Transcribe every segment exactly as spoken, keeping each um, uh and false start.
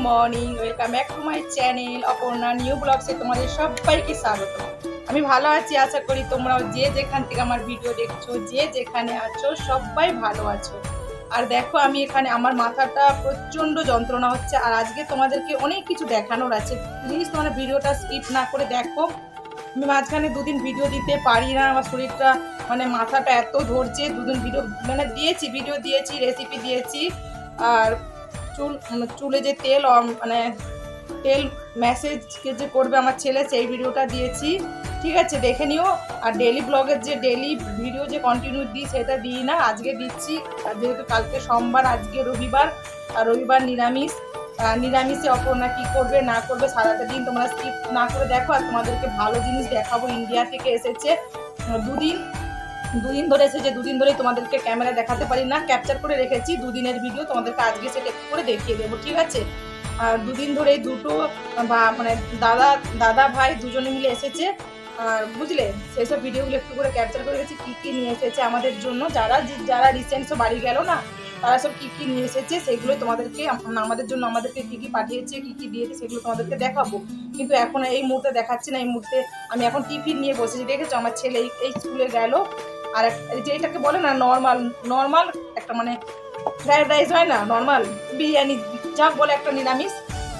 Morning, welcome back to my channel Aparna new ব্লগসে তোমাদের সবাইকে স্বাগত। আমি ভালো আছি, আশা করি তোমরাও যে যেখান থেকে আমার ভিডিও দেখছো, যে যেখানে আছো সবাই ভালো আছো। আর দেখো আমি এখানে আমার মাথাটা প্রচণ্ড যন্ত্রণা হচ্ছে, আর আজকে তোমাদেরকে অনেক কিছু দেখানোর আছে। প্লিজ তোমরা ভিডিওটা স্কিপ না করে দেখো। আমি মাঝখানে দুদিন ভিডিও দিতে পারি না, আমার শরীরটা মানে মাথাটা এত ধরছে। দুদিন ভিডিও মানে দিয়েছি, ভিডিও দিয়েছি, রেসিপি দিয়েছি, আর চুল চুলে যে তেল মানে তেল ম্যাসেজ যে করবে আমার ছেলে, সেই ভিডিওটা দিয়েছি, ঠিক আছে, দেখে নিও। আর ডেলি ব্লগের যে ডেলি ভিডিও যে কন্টিনিউ দিই সেটা দিই না, আজকে দিচ্ছি। আর যেহেতু কালকে সোমবার, আজকে রবিবার, আর রবিবার নিরামিষ। নিরামিষে অপর্ণা কী করবে না করবে সারাটা দিন তোমরা স্কিপ না করে দেখো। আর তোমাদেরকে ভালো জিনিস দেখাবো, ইন্ডিয়া থেকে এসেছে, দুদিন দুদিন ধরে এসেছে, দুদিন ধরেই তোমাদেরকে ক্যামেরা দেখাতে পারি না, ক্যাপচার করে রেখেছি দুদিনের ভিডিও, তোমাদেরকে আজকে সেটা করে দেখিয়ে দেবো, ঠিক আছে। আর দুদিন ধরেই দুটো মানে দাদা দাদা ভাই দুজনে মিলে এসেছে, আর বুঝলে সেসব ভিডিওগুলো একটু করে ক্যাপচার করে রেখেছি, কী কী নিয়ে এসেছে আমাদের জন্য। যারা যারা রিসেন্ট সব বাড়ি গেল না, তারা সব কী কী নিয়ে এসেছে সেগুলো তোমাদেরকে, আমাদের জন্য আমাদেরকে কী কী পাঠিয়েছে, কী কী দিয়েছে সেগুলো তোমাদেরকে দেখাবো। কিন্তু এখন এই মুহূর্তে দেখাচ্ছি না, এই মুহূর্তে আমি এখন টিফিন নিয়ে বসেছি। দেখেছো আমার ছেলে এই স্কুলে গেল, আর যেটাকে বলে না নর্মাল নর্মাল একটা মানে ফ্রাইড রাইস হয় না, নর্মাল বিরিয়ানি যা বলে, একটা নিরামিষ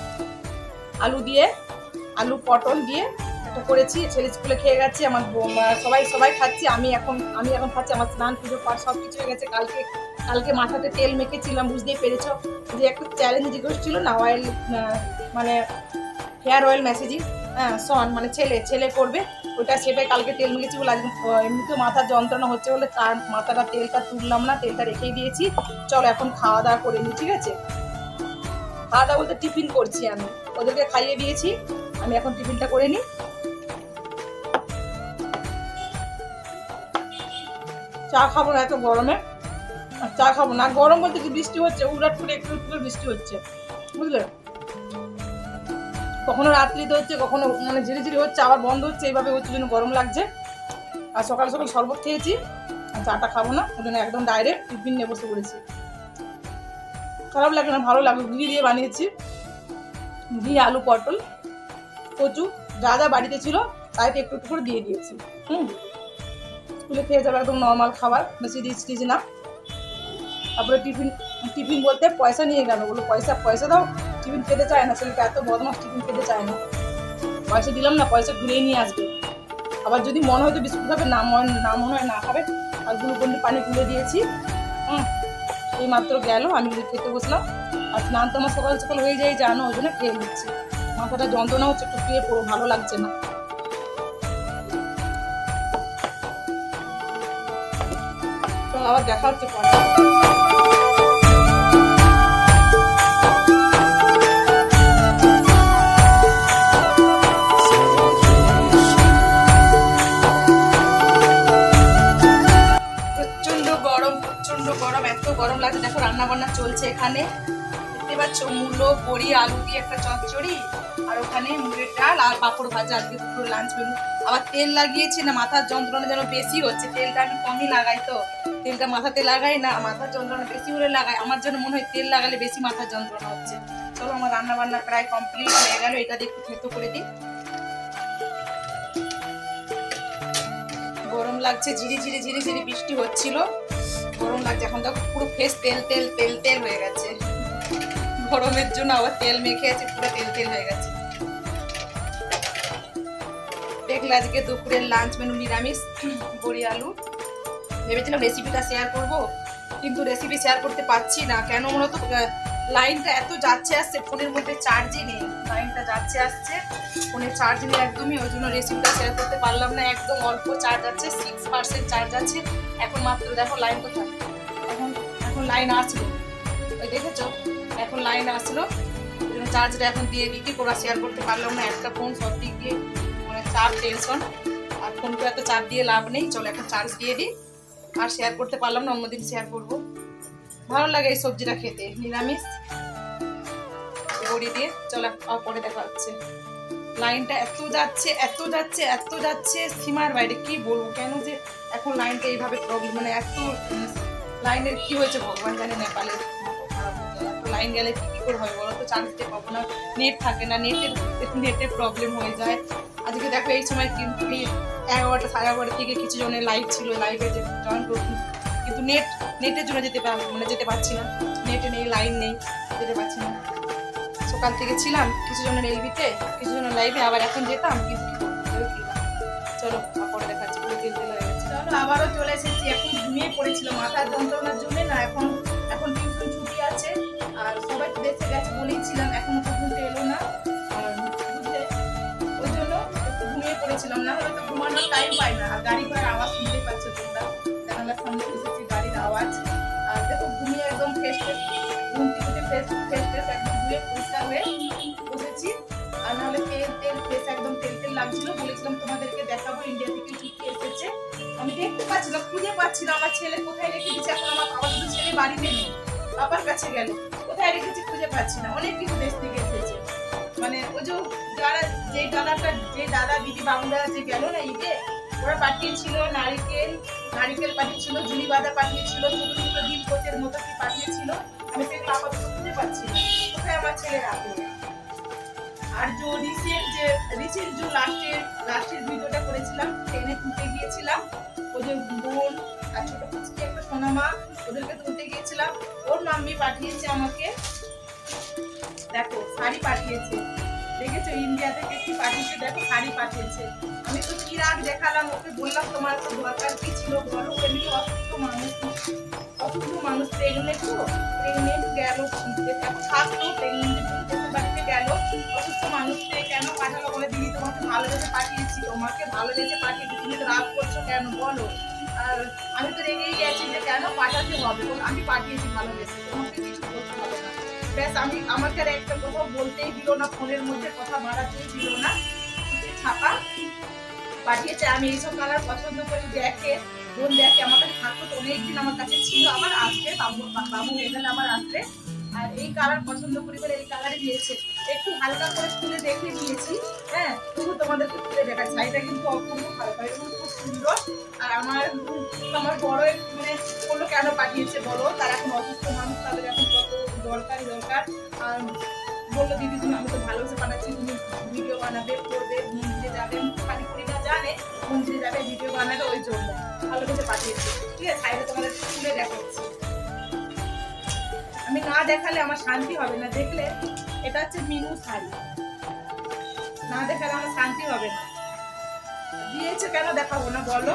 আলু দিয়ে, আলু পটল দিয়ে একটা করেছি। ছেলে স্কুলে খেয়ে গেছে, আমার সবাই সবাই খাচ্ছি, আমি এখন আমি এখন খাচ্ছি। আমার স্নান পুজো পাঠ সব কিছু হয়ে গেছে। কালকে কালকে মাথাতে তেল মেখেছিলাম, বুঝতেই পেরেছ যে একটা চ্যালেঞ্জ জিজ্ঞেস ছিল না, অয়েল মানে হেয়ার অয়েল ম্যাসেজিং, হ্যাঁ সন মানে ছেলে ছেলে করবে ওটা, সেটাই কালকে তেল মেখেছি বলে আজকে এমনিতেও মাথার যন্ত্রণা হচ্ছে বলে তার মাথাটা তেলটা তুললাম না, তেলটা রেখেই দিয়েছি। চলো এখন খাওয়া দাওয়া করে নিই, ঠিক আছে। খাওয়া দাওয়া বলতে টিফিন করছি, আমি ওদেরকে খাইয়ে দিয়েছি, আমি এখন টিফিনটা করে নিই। চা খাবো না এত গরমে, চা খাবো না। গরম বলতে কি বৃষ্টি হচ্ছে, উড়াট করে একটু একটু বৃষ্টি হচ্ছে, বুঝলে। কখনো রাত্রিতে হচ্ছে, কখনো মানে ঝিরি ঝিরি হচ্ছে, আবার বন্ধ হচ্ছে, এইভাবে হচ্ছে, জন্য গরম লাগছে। আর সকাল সকাল শরবত খেয়েছি, আর চাটা খাবো না, ওই জন্য একদম ডাইরেক্ট টিফিন নিয়ে বসে পড়েছি। খারাপ লাগে না, ভালো লাগে, ঘি দিয়ে বানিয়েছি, ঘি আলু পটল কচু যা যা বাড়িতে ছিল তাই একটু একটু করে দিয়ে দিয়েছি। হুম স্কুলে খেয়ে যাবে, একদম নর্মাল খাবার, বেশি রিচ টিচ না। তারপরে টিফিন টিফিন বলতে পয়সা নিয়ে গেল, বলো পয়সা পয়সা দাও, টিফিন খেতে চায় না, ছেলেটা এত বদমাস, টিফিন খেতে চায় না। পয়সা দিলাম না, পয়সা ঘুরিয়ে নিয়ে আসবে। আবার যদি মনে হয় তো বিস্কুট খাবে, না মনে না মনে হয় না খাবে। আর গ্লুকন্ডি পানি গুলে দিয়েছি। হুম এই মাত্র গেল, আমি খেতে বসলাম। আর স্নান তো আমার সকাল সকাল হয়ে যায় জানো, ওই জন্য খেয়ে নিচ্ছি। মাথাটা যন্ত্রণা হচ্ছে, একটু শুয়ে পড়ো, ভালো লাগছে না। তো আবার দেখা হচ্ছে পরে। গরম, এত গরম লাগছে। দেখো রান্না বান্না চলছে এখানে, দেখতে পাচ্ছ, মূলো বড়ি আলু দিয়ে একটা চচ্চড়ি, আর ওখানে মুড়ের ডাল আর পাঁপড় ভাজা, আজকে পুরো লাঞ্চ মেনু। আবার তেল লাগিয়েছি না, মাথার যন্ত্রণা যেন বেশি হচ্ছে, তেলটা আমি কমই লাগাই, তো তেলটা মাথাতে লাগাই না, মাথার যন্ত্রণা বেশি হলে লাগাই। আমার জন্য মনে হয় তেল লাগালে বেশি মাথার যন্ত্রণা হচ্ছে। চলো আমার রান্না বান্না প্রায় কমপ্লিট হয়ে গেল, এটা দিয়ে একটু থেতো করে দিই। গরম লাগছে, ঝিরি ঝিরি ঝিরি ঝিরি বৃষ্টি হচ্ছিল, গরম লাগছে। এখন দেখো পুরো ফেস তেল তেল তেল তেল হয়ে গেছে, গরমের জন্য আবার তেল মেখে আছে, পুরো তেল তেল হয়ে গেছে। দেখলে আজকে দুপুরের লাঞ্চ মেনু নিরামিষ, বড়ি আলু। ভেবেছিলাম রেসিপিটা শেয়ার করব, কিন্তু রেসিপি শেয়ার করতে পারছি না, কেন মনে তো লাইনটা এত যাচ্ছে আসছে, ফোনের মধ্যে চার্জই নেই, লাইনটা যাচ্ছে আসছে, ফোনে চার্জ নেই একদমই, ওই জন্য রেসিপিটা শেয়ার করতে পারলাম না। একদম অল্প চার্জ আছে, সিক্স পার্সেন্ট চার্জ আছে এখন মাত্র। দেখো লাইন কোথায়, এখন এখন লাইন আসলো, ওই দেখেছো, এখন লাইন আসলো, চার্জটা এখন দিয়ে দিতে পুরো শেয়ার করতে পারলাম না। একটা ফোন সব দিক দিয়ে মানে চাপ, টেনশন, আর ফোনটা এত চাপ দিয়ে লাভ নেই। চলো এখন চার্জ দিয়ে দিই, আর শেয়ার করতে পারলাম না, অন্যদিন শেয়ার করবো। ভালো লাগে এই সবজিটা খেতে, নিরামিষ বড়ি দিয়ে। চলো পরে দেখা হচ্ছে। লাইনটা এত যাচ্ছে এত যাচ্ছে এত যাচ্ছে সীমার বাইরে, কি বলবো, কেন যে এখন লাইনটা এইভাবে প্রবলেম, মানে এত লাইনের কি হয়েছে ভগবান জানে, নেপালের খারাপ হচ্ছে, এত লাইন গেলে কী করে হবে বলো তো, চার্জ দিতে পাবো না, নেট থাকে না, নেটের নেটের প্রবলেম হয়ে যায়। আজকে দেখো এই সময় কিন্তু এগারোটা সাড়ে এগারোটা থেকে কিছু জনের লাইভ ছিল, লাইভে জয়েন করছি, কিন্তু নেট নেটের জন্য যেতে মানে যেতে পারছি না, নেটে নেই, লাইন নেই, যেতে পারছি না। সকাল থেকে ছিলাম কিছু জনের এলবিতে, কিছু জনের লাইভে, আবার এখন যেতাম কিন্তু চলো পরে দেখাচ্ছি, পুরো তেল তেল হয়ে গেছে। চলো আবারও চলে এসেছি, এখন ঘুমিয়ে পড়েছিল মাথার যন্ত্রণার জন্য না, এখন এখন টিউশন ছুটি আছে আর সবাই দেশে গেছে বলেইছিলাম, এখনো পর্যন্ত এলো না, আর বুঝলে ওই জন্য একটু ঘুমিয়ে পড়েছিলাম, না হলে তো ঘুমানোর টাইম পাই না। আর গাড়ি ঘোড়ার আওয়াজ শুনতেই পাচ্ছ তোমরা, জানালার সামনে এসেছি, গাড়ির আওয়াজ। আর দেখো ঘুমিয়ে একদম ফ্রেশ ফ্রেশ ঘুম থেকে ফ্রেশ ফ্রেশ ফ্রেশ একদম ধুয়ে পরিষ্কার হয়ে বসেছি। আর নাহলে তেল তেল ফ্রেশ একদম তেল তেল লাগছিল, বলেছিলাম তোমাদেরকে দেখাবো, ইন্ডিয়া থেকে ছুটি এসেছে। আমি দেখতে পাচ্ছি না, খুঁজে পাচ্ছি না আমার ছেলে কোথায় রেখে দিচ্ছে, এখন আমার বাবা দুটো ছেলে বাড়িতে নেই, বাবার কাছে গেল, কোথায় রেখেছি খুঁজে পাচ্ছি না। অনেক কিছু দেশ থেকে এসেছে, মানে ওই যে যারা যে দাদাটা যে দাদা দিদি বাবুরা যে গেল না ঈদে, ওরা পাঠিয়েছিল নারিকেল নারিকেল পাঠিয়েছিল, ঝুড়ি বাঁধা পাঠিয়েছিল, ছোট ছোট ডিম কোচের মতো কি পাঠিয়েছিল, আমি সেগুলো আপাতত খুঁজে পাচ্ছি না, কোথায় আমার ছেলে রাখলো। আর যে রিসেন্ট যে রিসেন্ট যে লাস্টের লাস্টের ভিডিওটা করেছিলাম, ট্রেনে তুলতে গিয়েছিলাম, ওই যে বোন আর ছোট কুচকি একটা সোনামা, ওদেরকে তুলতে গিয়েছিলাম, ওর মাম্মি পাঠিয়েছে আমাকে, দেখো শাড়ি পাঠিয়েছে, দেখেছো ইন্ডিয়া থেকে কি পাঠিয়েছে, দেখো শাড়ি পাঠিয়েছে। আমি তো কি রাগ দেখালাম ওকে, বললাম তোমার তো দরকার কি ছিল বলো, এমনি অসুস্থ মানুষ, অসুস্থ মানুষ প্রেগনেন্ট তো, প্রেগনেন্ট গেল থাকতো, প্রেগনেন্টের জন্য দেশের বাড়িতে গেল, অসুস্থ মানুষকে কেন পাঠালো বলে, দিদি তোমাকে ভালোবেসে পাঠিয়েছি, তোমাকে ভালোবেসে পাঠিয়েছি, তুমি তো রাগ করছো কেন বলো। আর আমি তো রেগেই গেছি যে কেন পাঠাতে হবে, আমি পাঠিয়েছি ভালোবেসে, তোমাকে কিছু করতে হবে না। ব্যাস আমি আমাকে আর একটা কথা বলতেই দিল না, ফোনের মধ্যে কথা বাড়াতেই দিল না, ছাপা পাঠিয়েছে। আমি এইসব কালার পছন্দ করি, দেখে বোন দেখে আমার কাছে থাকতো তো অনেকদিন, আমার কাছে ছিল, আমার আসবে বাবু বাবু হয়ে গেলে আমার আসবে। আর এই কালার পছন্দ করি বলে এই কালারে দিয়েছে, একটু হালকা করে তুলে দেখে দিয়েছি, হ্যাঁ তবু তোমাদেরকে তুলে দেখার, শাড়িটা কিন্তু অপূর্ব ভালো, এবং খুব সুন্দর। আর আমার আমার বড় মানে বললো কেন পাঠিয়েছে বলো, তারা এখন অসুস্থ মানুষ, তাদের এখন কত দরকারি দরকার। আর বললো দিদি তুমি আমি তো ভালোবেসে পাঠাচ্ছি, তুমি ভিডিও বানাবে, করবে, মন্দিরে যাবে, খালি করি না জানে মন্দিরে যাবে, ভিডিও বানাবে, ওই জন্য ভালোবেসে পাঠিয়েছি। ঠিক আছে, শাড়িটা তোমাদের তুলে দেখাচ্ছি, আমি না দেখালে আমার শান্তি হবে না, দেখলে এটা হচ্ছে মিনু শাড়ি, না দেখালে আমার শান্তি হবে না। দিয়েছে কেন দেখাবো না বলো,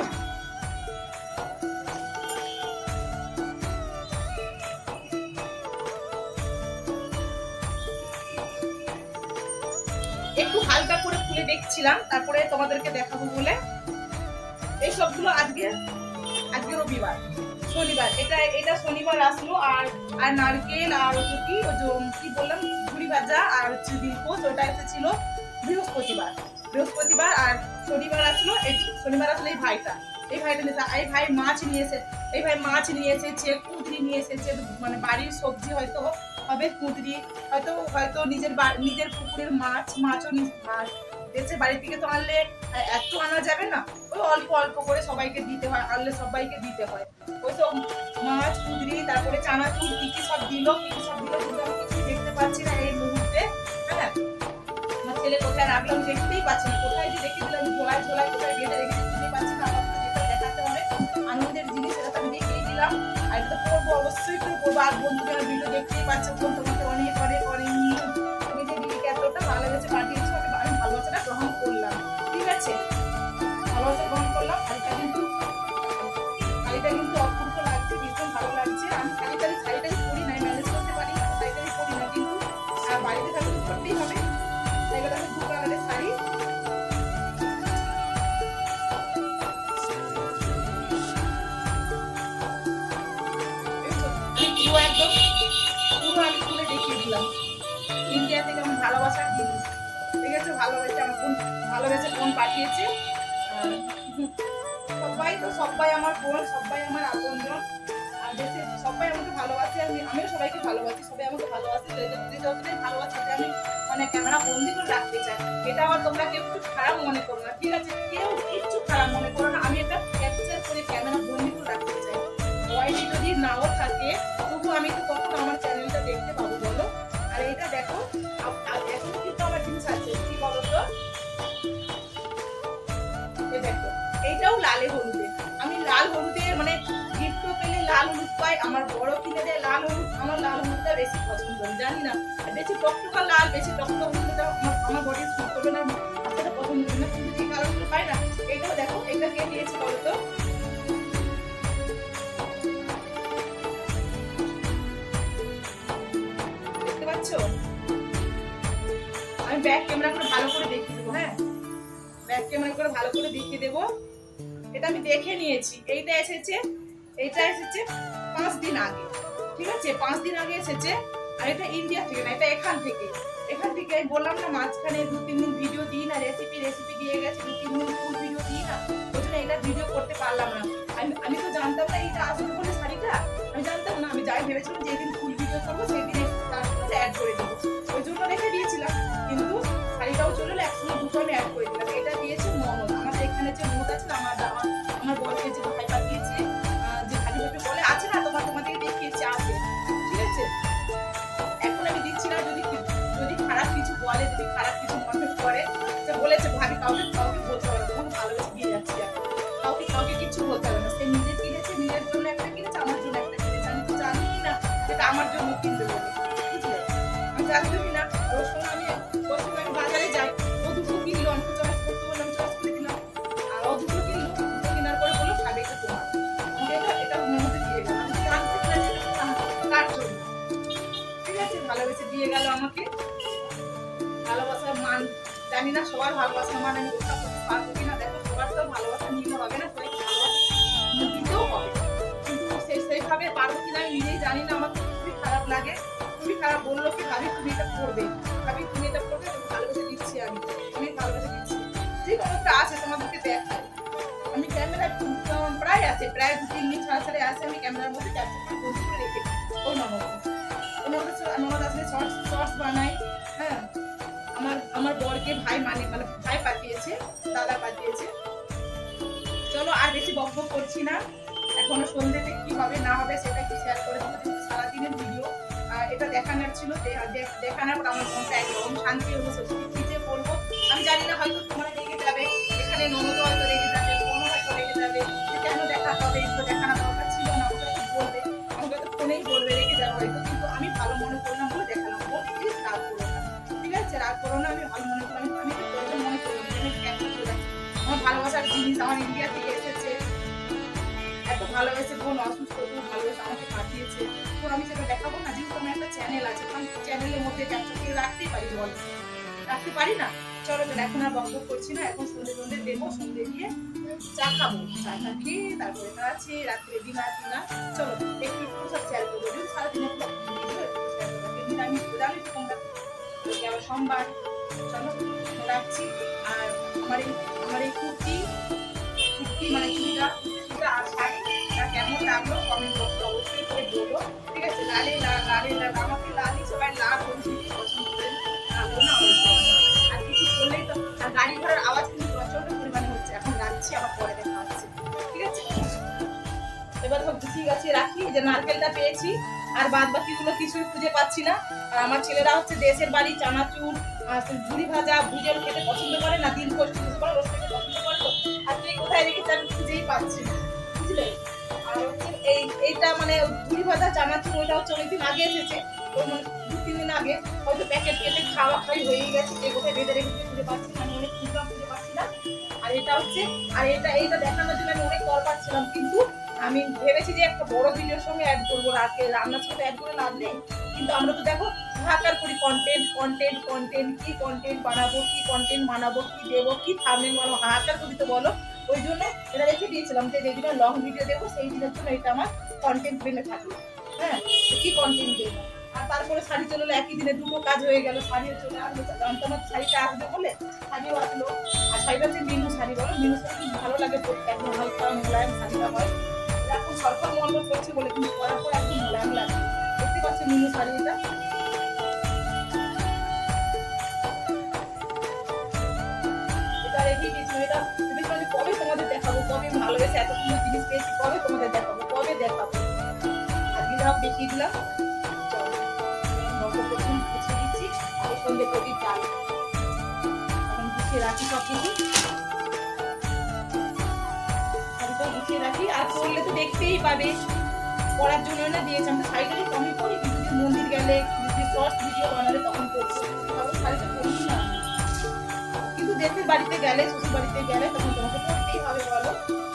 একটু হালকা করে খুলে দেখছিলাম, তারপরে তোমাদেরকে দেখাবো বলে। এই সবগুলো আজকে আজকে রবিবার, শনিবার, এটা এটা শনিবার আসলো। আর আর নারকেল আর কি কি বললাম ঝুড়ি ভাজা আর হচ্ছে দিলকোচ, ওটা এসেছিল বৃহস্পতিবার বৃহস্পতিবার আর শনিবার আসলো, এই শনিবার আসলো এই ভাইটা এই ভাইটা নিয়ে এই ভাই মাছ নিয়ে এসে এই ভাই মাছ নিয়ে এসেছে, কুঁদরি নিয়ে এসেছে, মানে বাড়ির সবজি হয়তো হবে, কুঁদরি হয়তো হয়তো নিজের নিজের পুকুরের মাছ মাছও মাছ দেশে বাড়ি থেকে তো আনলে এত আনা যাবে না, ওই অল্প অল্প করে সবাইকে দিতে হয়, আনলে সবাইকে দিতে হয়, ওই তো মাছ কুঁদরি তারপরে চানাচুর কি কি সব দিল, কি কি সব দিল কিন্তু আমি কিছু দেখতে পাচ্ছি না এই মুহূর্তে। হ্যাঁ আমার ছেলে কোথায় রাখলাম দেখতেই পাচ্ছি না, কোথায় যে রেখে দিলাম ঝোলায় ঝোলায় কোথায় বেঁধে রেখে দিতে পারছি না, আমার যেটা দেখাতে হবে আনন্দের জিনিস, এটা তো আমি দেখিয়ে দিলাম। আর এটা তো করবো, অবশ্যই করে করবো। আর বন্ধুদের ভিডিও দেখতেই পাচ্ছ, তোমাকে অনেক অনেক অনেক তুমি যে দিদিকে এতটা ভালোবেসে পাঠিয়েছো, আমি ভালোবাসাটা গ্রহণ করলাম, ঠিক আছে ভালোবাসা গ্রহণ করলাম। শাড়িটা কিন্তু শাড়িটা কিন্তু অপূর্ব লাগছে, ভীষণ ভালো লাগছে। আমি শাড়ি টাড়ি শাড়িটাই পরি নাই, ম্যানেজ করতে পারি না, শাড়িটাই পরি না, কিন্তু বাড়িতে থাকলে তো করতেই হবে। এগুলো আমি দু কালারের শাড়ি, পুরো একদম পুরো আমি খুলে দেখিয়ে দিলাম, ইন্ডিয়া থেকে আমার ভালোবাসার জিনিস, ঠিক আছে ভালোবেসে আমার বোন ভালোবেসে বোন পাঠিয়েছে। সবাই তো সবাই আমার বোন, সবাই আমার আপনজন, আর দেশে সবাই আমাকে ভালোবাসে, আমি আমিও সবাইকে ভালোবাসি, সবাই আমাকে ভালোবাসে, যতটাই ভালোবাসে আমি মানে ক্যামেরা বন্দি করে রাখতে চাই। এটা আবার তোমরা কেউ একটু খারাপ মনে করো না, ঠিক আছে কেউ কিচ্ছু খারাপ মনে করো না, আমি এটা ক্যাপচার করে ক্যামেরা বন্দি করে রাখতে চাই। ওয়াইটি যদি নাও থাকে তবু আমি তো কখনো আমার চ্যানেলটা দেখতে পাবো বলো, দেখো এখন কিন্তু আমার জিনিস আছে কি বলো তো, এই দেখো এইটাও লালে হলুদে, আমি লাল হলুদে মানে গিফটও পেলে লাল হলুদ পাই, আমার বড় কিনে দেয় লাল হলুদ, আমার লাল হলুদটা বেশি পছন্দ, জানি না বেশি টকটকা লাল, বেশি টকটকা হলুদটা আমার বডি স্যুট করবে না, আসলে পছন্দ হবে না, কিন্তু যে কালারগুলো পাই না। এইটাও দেখো, এটা কে দিয়েছে বলো তো, দেখতে পাচ্ছ? আমি ব্যাক ক্যামেরা করে ভালো করে দেখিয়ে দেবো, হ্যাঁ ব্যাক ক্যামেরা করে ভালো করে দেখিয়ে দেবো। এটা আমি দেখে নিয়েছি, এইটা এসেছে এইটা এসেছে পাঁচ দিন আগে, ঠিক আছে পাঁচ দিন আগে এসেছে, আর এটা ইন্ডিয়া থেকে না, এটা এখান থেকে এখান থেকে আমি বললাম না মাঝখানে দু তিন দিন ভিডিও দিই না, রেসিপি রেসিপি দিয়ে গেছে, দু তিন দিন ফুল ভিডিও দিই না, ওই জন্য এটা ভিডিও করতে পারলাম না। আমি আমি তো জানতাম না এইটা আসবে বলে শাড়িটা, আমি জানতাম না, আমি যাই ভেবেছিলাম যেদিন ফুল ভিডিও করবো সেই দিন তার সাথে অ্যাড করে দেবো, ওই জন্য রেখে দিয়েছিলাম, কিন্তু শাড়িটাও চলে এলো, একসঙ্গে দুটো আমি অ্যাড করে দিলাম। এটা দিয়েছে ননদ, আমাদের এখানে যে ননদ আছে না, আমার আমার বরকে যে ভাই পাঠিয়েছে, যে ভাবি ভাবি বলে আছে না তোমার, তোমাদেরকে দেখিয়েছে আছে, ঠিক আছে এখন আমি দিচ্ছি না, যদি যদি খারাপ কিছু বলে, যদি খারাপ কিছু মনে করে, তো বলেছে ভাবি কাউকে কাউকে বলতে হবে না, তখন ভালোবেসে দিয়ে যাচ্ছি এখন, কাউকে কাউকে কিছু বলতে হবে না, সে নিজে কিনেছে, নিজের জন্য একটা কিনেছে, আমার জন্য একটা কিনেছে, আমি তো জানি না যেটা আমার জন্য কিনবে বলে, বুঝলে আমি জানতামই না। ওর সঙ্গে আমি ওর সঙ্গে আমি বাজারে যাই, ও দুটো কিনলো, আমি চয়েস করতে বললাম, চয়েস করে দিলাম, আর ও দুটো কিনলো, দুটো কেনার পরে বললো খাবে এটা তোমার, আমি এটা এটা মনে দিয়ে গেলাম, আমি জানতে না যে এটা কার জন্য, ঠিক আছে ভালোবেসে দিয়ে গেল আমাকে। ভালোবাসার মান জানি না, সবার ভালোবাসার মান আমি রক্ষা করতে পারবো কিনা, দেখো সবার তো ভালোবাসা নিতে হবে না, সবাইকে ভালোবাসা দিতেও হবে, কিন্তু সেই সেইভাবে পারবো কিনা আমি নিজেই জানি না, আমার খুবই খারাপ লাগে, খুবই খারাপ। বললো কি ভাবি তুমি এটা করবে, ভাবি তুমি এটা করবে, ভালোবেসে দিচ্ছি, আমি অনেক ভালোবেসে দিচ্ছি, যে কোনোটা আছে তোমাদেরকে দেখাই, আমি ক্যামেরা প্রায় আছে, প্রায় দু তিন দিন ছাড়া ছাড়া আছে, আমি ক্যামেরার মধ্যে ক্যাপচার করে বন্ধ করে রেখে ওই ননদ ননদ আসলে শর্টস শর্টস বানাই, হ্যাঁ আমার আমার বরকে ভাই মানে মানে ভাই পাঠিয়েছে, দাদা পাঠিয়েছে। চলো আর বেশি বক বক করছি না, এখনো সন্ধ্যেতে কি হবে না হবে সেটা কি শেয়ার করে দেবো, সারাদিনের ভিডিও এটা দেখানোর ছিল, দেখানোর পর আমার মনটা একদম শান্তি হলো, কি যে বলবো আমি জানি না, হয়তো তোমরা রেগে যাবে, এখানে ননদ হয়তো রেগে যাবে, কোনো হয়তো রেগে যাবে, কেন দেখা হবে, এগুলো দেখানো দরকার ছিল না, আমাকে তো বলবে, আমাকে তো ফোনেই বলবে, রেগে যাবে হয়তো, কিন্তু আমি ভালো মনে করলাম বলে দেখালাম, প্লিজ রাগ করো না, ঠিক আছে রাগ করো না, আমি ভালো মনে করলাম, আমি তো প্রয়োজন মনে করলাম, আমি ক্যান্সেল করে রাখছি, আমার ভালোবাসার জিনিস আমার ইন্ডিয়া থেকে এসেছে, এত ভালোবেসে বোন অসুস্থ, খুব ভালোবেসে আমাকে পাঠিয়েছে, তো আমি সেটা দেখাবো না, যেহেতু আমার একটা চ্যানেল আছে, আমি চ্যানেলের মধ্যে ক্যাপচার করে রাখতেই পারি, বল রাখতে পারি না। চলো তো এখন আর বন্ধ করছি না, এখন সন্ধ্যে সন্ধ্যে দেবো, সন্ধ্যে দিয়ে চা খাবো, চা টা খেয়ে তারপরে আছে রাত্রে ডিনার ডিনার, চলো একটু একটু সব শেয়ার করবো, যদি সারাদিন একটু নিরামিষ জানি তো তোমরা, আবার সোমবার, চলো রাখছি। আর আমার এই আমার এই কুর্তি কুর্তি মানে চুড়িটা চুড়িটা আর শাড়িটা কেমন লাগলো কমেন্ট বক্সে অবশ্যই করে বলো, ঠিক আছে লালে লাল লালে লাল, আমাকে লালই সবাই লাল হলুদ পছন্দ করে, লাগলো না আর কিছু করলেই তো, আর গাড়ি ঘোড়ার আওয়াজ কিন্তু প্রচন্ড পরিমাণে হচ্ছে, এখন রাখছি, আবার পরে দেখা হচ্ছে, ঠিক আছে এবার সব গুছিয়ে গাছিয়ে রাখি, যে নারকেলটা পেয়েছি, আর বাদ বাকিগুলো কিছুই খুঁজে পাচ্ছি না। আর আমার ছেলেরা হচ্ছে দেশের বাড়ি চানাচুর ঝুড়ি ভাজা ভুজেল খেতে পছন্দ করে না, দিন পোস্ট খেতে পারে, রোজ খেতে পছন্দ করে, তো আর তুই কোথায় রেখেছি আমি খুঁজেই পাচ্ছি না, বুঝলে। আর হচ্ছে এই এইটা মানে ঝুড়ি ভাজা চানাচুর, ওইটা হচ্ছে অনেকদিন আগে এসেছে, ওই মানে দু তিন দিন আগে হয়তো প্যাকেট কেটে খাওয়া খাই হয়ে গেছে, যে কোথায় বেঁধে রেখেছি খুঁজে পাচ্ছি না, আমি অনেক খুঁজলাম খুঁজে পাচ্ছি না। আর এটা হচ্ছে আর এটা এইটা দেখানোর জন্য আমি অনেক কল পাচ্ছিলাম, কিন্তু আমি ভেবেছি যে একটা বড় ভিডিওর সঙ্গে অ্যাড করবো, রাতে রান্নার সাথে অ্যাড করে লাভ নেই, কিন্তু আমরা তো দেখো হাহাকার করি কন্টেন্ট কন্টেন্ট কন্টেন্ট কি কন্টেন্ট বানাবো, কি কন্টেন্ট বানাবো, কি দেবো, কি থাম্বনেল বানাবো, হাহাকার করি তো বলো, ওই জন্য এটা রেখে দিয়েছিলাম যে যেদিন লং ভিডিও দেবো সেই দিনের জন্য এটা আমার কন্টেন্ট বেনে থাকবে, হ্যাঁ কি কন্টেন্ট দেবো। আর তারপরে শাড়ি চলে এলো, একই দিনে দুটো কাজ হয়ে গেল, শাড়িও চলে আসলো, জানতাম না শাড়িটা আসবে বলে, শাড়িও আসলো। আর শাড়িটা হচ্ছে মিনু শাড়ি, বলো মিনু শাড়ি খুব ভালো লাগে পরতে, একদম হালকা মোলায়েম শাড়িটা হয়, এখন স্বল্প মন্ডল করছে বলে, কিন্তু পরার পর একদম মোলায়েম লাগে, দেখতে পাচ্ছি মিনু শাড়ি, এটা এটা রেখে দিয়েছি, এটা কবে তোমাদের দেখাবো, কবে ভালোবেসে এত সুন্দর জিনিস পেয়েছি, কবে তোমাদের দেখাবো, কবে দেখাবো, আজকে যাও দেখিয়ে দিলাম, গুছিয়ে দিচ্ছি। রাখি সব কিছু, শাড়িটাও গুছিয়ে রাখি। আর পরলে তো দেখতেই পাবে, পরার জন্য না দিয়েছি আমি শাড়িটাই কমই পরি, কিন্তু যদি মন্দির গেলে যদি শর্ট ভিডিও বানালে তখন পরবো, তখন শাড়িটা পরি না। কিন্তু দেশের বাড়িতে গেলে, শ্বশুর বাড়িতে গেলে তখন তোমাকে পরতেই হবে বলো।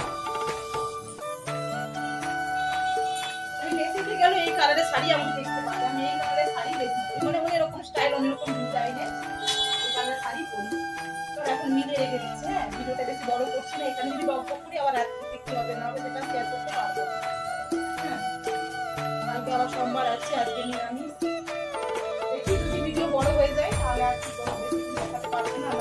আমি দেশেতে গেলে এই কালারের শাড়ি আমাকে দেখতে পাবে, আমি এই কালারের শাড়ি বেশি পরি, মানে মানে এরকম স্টাইল অন্যরকম ডিজাইনে এই কালারের শাড়ি পরি। তো এখন মিলে রেখে দিচ্ছি। হ্যাঁ, ভিডিওটা বেশি বড় করছি না, এখানে যদি বক বক করি আবার রাত দেখতে হবে না, হবে সেটা শেয়ার করতে পারবো না। হ্যাঁ, কালকে আবার সোমবার আছে, আজকে নিরামিষ। দেখি যদি ভিডিও বড় হয়ে যায় তাহলে আর কি করবো, বেশি দেখাতে পারবো না।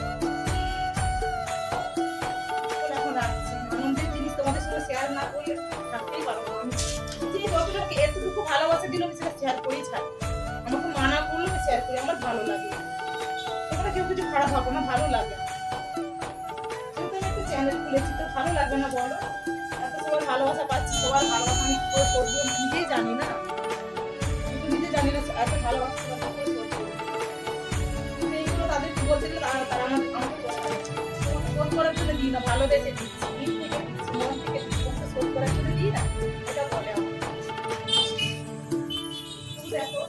এখন রাখছি, আনন্দের জিনিস তোমাদের সঙ্গে শেয়ার না করলে থাকতেই পারবো না। আমি যতটুকু এতটুকু ভালোবাসা দিল আমি সেটা শেয়ার করেই ছাড়ি, আমাকে মানা করলো আমি শেয়ার করি, আমার ভালো লাগে। তোমরা কেউ কিছু খারাপ হবে না, ভালো লাগে। যেহেতু আমি একটা চ্যানেল খুলেছি তো ভালো লাগবে না বলো? এত সবার ভালোবাসা পাচ্ছি, সবার ভালোবাসা আমি কি করে করবো নিজেই জানি না, কিন্তু নিজে জানি না এত ভালোবাসা সবার কি করে করবো। কিন্তু এইগুলো তাদের কি বলতে গেলে তারা তারা আমাকে আমাকে শোধ করার জন্য দিই না, ভালোবেসে দিচ্ছি, দিন থেকে দিচ্ছি, মন থেকে দিচ্ছি, শোধ করার জন্য দিই না, এটা বলে আমার। দেখো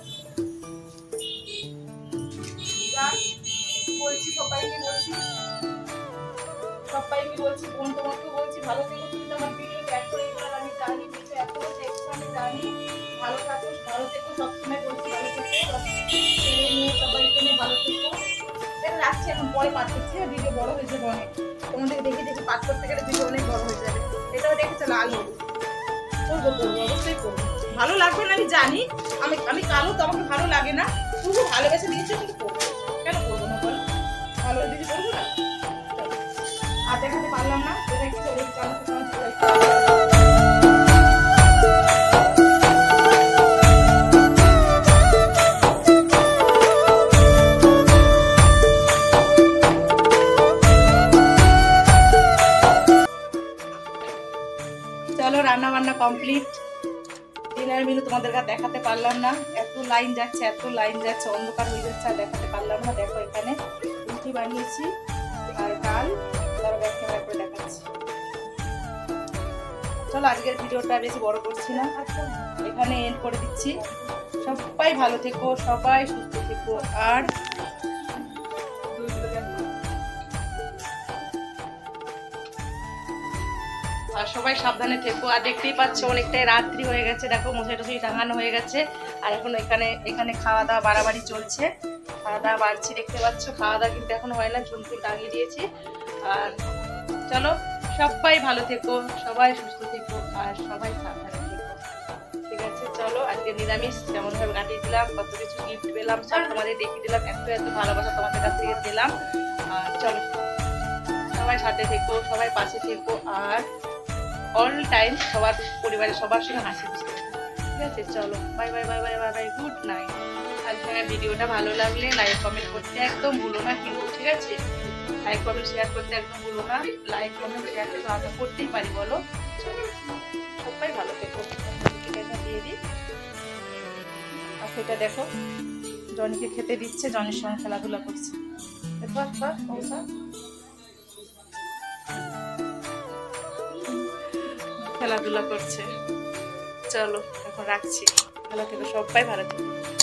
বলছি সবাইকে, বলছি সবাইকে বলছি, বোন তোমাকেও বলছি, ভালো থেকো। তুমি তো আমার ভিডিও ট্যাগ করে এগুলো আমি জানি, কিছু এত দেখছো আমি জানি, ভালো থাকো, ভালো থেকো, সবসময় বলছি ভালো থেকো, ছেলে মেয়ে সবাইকে নিয়ে ভালো থেকো। এটা রাখছি, এখন পরে পাঠ করছি, ভিডিও বড় হয়ে যাবে অনেক, তোমাদের দেখে দেখে পাঠ করতে গেলে ভিডিও অনেক বড় হয়ে যাবে। এটাও দেখেছো লাল হলুদ, করবো করবো অবশ্যই করবো, ভালো লাগবে না আমি জানি, আমি আমি কালো তো আমাকে ভালো লাগে না, তুমি ভালোবেসে দিয়েছো কিন্তু করবো, কেন করবো না বলো, ভালো দিদি করবো না। আর দেখাতে পারলাম না, এটা একটু চলে চালাতে চলো। রান্না বান্না কমপ্লিট, ডিনার মেনু তোমাদের কাছে দেখাতে পারলাম না, এত লাইন যাচ্ছে এত লাইন যাচ্ছে অন্ধকার হয়ে যাচ্ছে আর দেখাতে পারলাম না। দেখো এখানে রুটি বানিয়েছি আর ডাল, তার ব্যাক ক্যামেরা করে দেখাচ্ছি। চলো আজকের ভিডিওটা বেশি বড় করছি না, এখানে এন্ড করে দিচ্ছি। সবাই ভালো থেকো, সবাই সুস্থ থেকো, আর আর সবাই সাবধানে থেকো। আর দেখতেই পাচ্ছ অনেকটাই রাত্রি হয়ে গেছে, দেখো মশাই টশাই টাঙানো হয়ে গেছে, আর এখন এখানে এখানে খাওয়া দাওয়া বাড়াবাড়ি চলছে, খাওয়া দাওয়া বাড়ছি দেখতে পাচ্ছ। খাওয়া দাওয়া কিন্তু এখন হয় না, ঝুল ফুল টাঙিয়ে দিয়েছি। আর চলো সবাই ভালো থেকো, সবাই সুস্থ থেকো, আর সবাই সাবধানে থেকো, ঠিক আছে? চলো আজকে নিরামিষ কেমনভাবে কাটিয়ে দিলাম, কত কিছু গিফট পেলাম সব তোমাদের দেখিয়ে দিলাম, এত এত ভালোবাসা তোমাদের কাছ থেকে দিলাম। আর চলো সবাই সাথে থেকো, সবাই পাশে থেকো, আর অল টাইম সবার পরিবারের সবার সঙ্গে হাসি খুশি, ঠিক আছে? চলো bye bye bye bye bye bye, good night. আজকে ভিডিওটা ভালো লাগলে লাইক কমেন্ট করতে একদম ভুলো না কিন্তু, ঠিক আছে? লাইক কমেন্ট শেয়ার করতে একদম ভুলো না, লাইক কমেন্ট শেয়ার তো আমরা করতেই পারি বলো। সবাই ভালো থেকো, দিয়ে দিই। আর সেটা দেখো জনিকে খেতে দিচ্ছে, জনির সঙ্গে খেলাধুলা করছে, খেলাধুলা করছে। চলো এখন রাখছি, ভালো থেকো, সবাই ভালো থেকো।